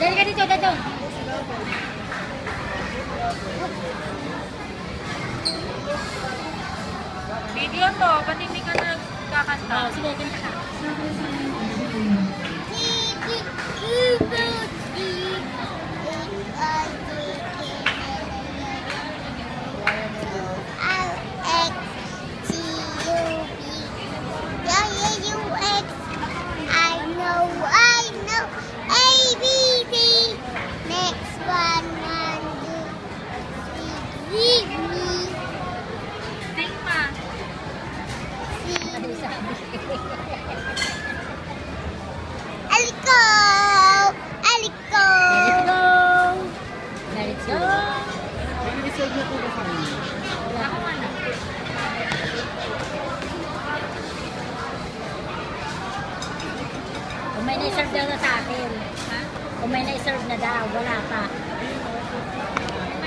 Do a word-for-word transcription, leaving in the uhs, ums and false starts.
Dali ka dito, dito. Video to, ba't hindi ka na nagkakanta? Oh, sige, kanta ka. Sing pa. Aliko! Aliko! Let's go! Let's go! Nag-reserve na po ba sa inyo? Ako nga na. Kung may na-serve daw na sa akin. Ha? Kung may na-serve na daw, wala pa.